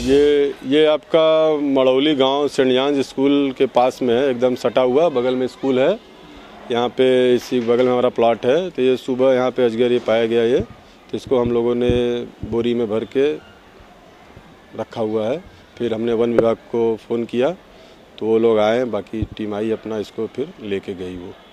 ये आपका मड़ौली गांव सेंट जॉन्स स्कूल के पास में है, एकदम सटा हुआ, बगल में स्कूल है। यहाँ पे इसी बगल में हमारा प्लॉट है। तो ये सुबह यहाँ पे अजगर ये पाया गया ये, तो इसको हम लोगों ने बोरी में भर के रखा हुआ है। फिर हमने वन विभाग को फ़ोन किया तो वो लोग आए, बाकी टीम आई अपना इसको फिर लेके गई वो।